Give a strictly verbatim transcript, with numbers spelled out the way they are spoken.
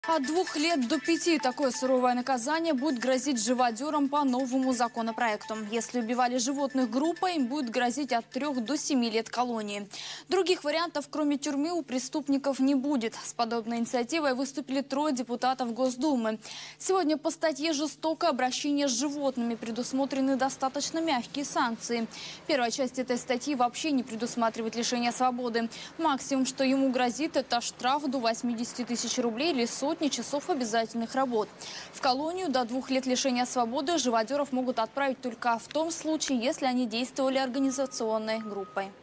От двух лет до пяти такое суровое наказание будет грозить живодерам по новому законопроекту. Если убивали животных группой, им будет грозить от трех до семи лет колонии. Других вариантов, кроме тюрьмы, у преступников не будет. С подобной инициативой выступили трое депутатов Госдумы. Сегодня по статье «Жестокое обращение с животными» предусмотрены достаточно мягкие санкции. Первая часть этой статьи вообще не предусматривает лишение свободы. Максимум, что ему грозит, это штраф до восьмидесяти тысяч рублей или сотни часов обязательных работ. В колонию до двух лет лишения свободы живодеров могут отправить только в том случае, если они действовали организационной группой.